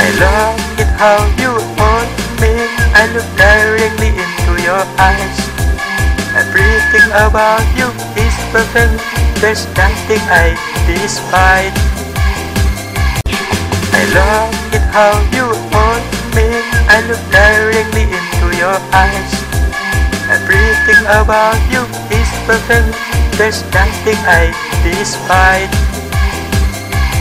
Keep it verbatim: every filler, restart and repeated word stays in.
I love it how you hold me. I look directly into your eyes. Everything about you is perfect. There's nothing I despise. I love it how you hold me. I look directly into your eyes. Everything about you is perfect. There's nothing I despise.